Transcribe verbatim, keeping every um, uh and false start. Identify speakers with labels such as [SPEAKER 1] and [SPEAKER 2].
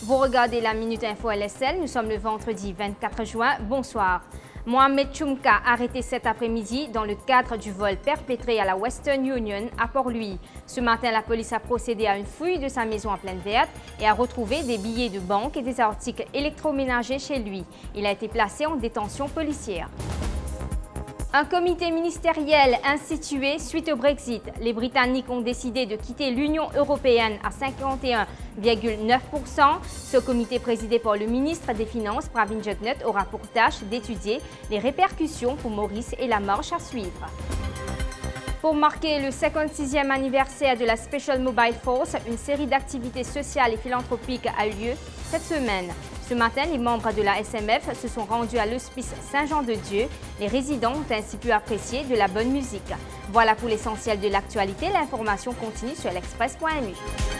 [SPEAKER 1] Vous regardez la Minute Info L S L, nous sommes le vendredi vingt-quatre juin. Bonsoir. Mohamed Choumka, arrêté cet après-midi dans le cadre du vol perpétré à la Western Union à Port-Louis. Ce matin, la police a procédé à une fouille de sa maison à Plaine Verte et a retrouvé des billets de banque et des articles électroménagers chez lui. Il a été placé en détention policière. Un comité ministériel institué suite au Brexit. Les Britanniques ont décidé de quitter l'Union européenne à cinquante et un virgule neuf pour cent. Ce comité présidé par le ministre des Finances, Pravin Jugnauth, aura pour tâche d'étudier les répercussions pour Maurice et la marche à suivre. Pour marquer le cinquante-sixième anniversaire de la Special Mobile Force, une série d'activités sociales et philanthropiques a eu lieu cette semaine. Ce matin, les membres de la S M F se sont rendus à l'hospice Saint-Jean-de-Dieu. Les résidents ont ainsi pu apprécier de la bonne musique. Voilà pour l'essentiel de l'actualité. L'information continue sur l'express point m u.